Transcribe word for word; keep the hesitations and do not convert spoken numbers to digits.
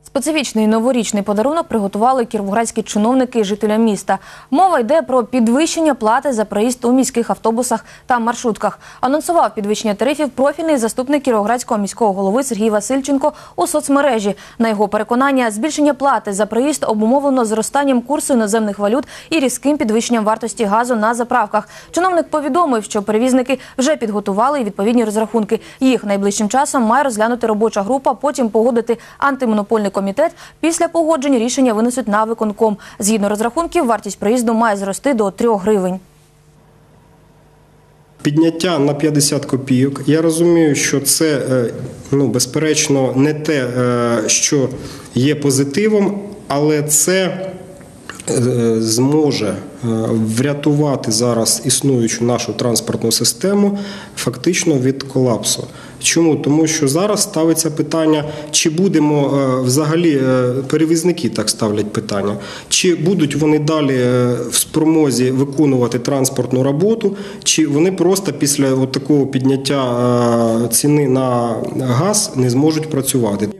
Специфічний новорічний подарунок приготували кіровоградські чиновники і жителя міста. Мова йде про підвищення плати за проїзд у міських автобусах та маршрутках. Анонсував підвищення тарифів профільний заступник кіровоградського міського голови Сергій Васильченко у соцмережі. На його переконання, збільшення плати за проїзд обумовлено зростанням курсу іноземних валют і різким підвищенням вартості газу на заправках. Чиновник повідомив, що перевізники вже підготували відповідні розрахунки. Їх найближчим часом має розглянути робоча група, потім погодити антимонопольний комітет. Після погодження рішення винесуть на виконком. Згідно розрахунків, вартість проїзду має зрости до трьох гривень. Підняття на п'ятдесят копійок. Я розумію, що це, ну, безперечно, не те, що є позитивом, але це зможе врятувати зараз існуючу нашу транспортну систему фактично від колапсу. Чому? Тому що зараз ставиться питання, чи будемо взагалі, перевізники так ставлять питання, чи будуть вони далі в спромозі виконувати транспортну роботу, чи вони просто після такого підняття ціни на газ не зможуть працювати.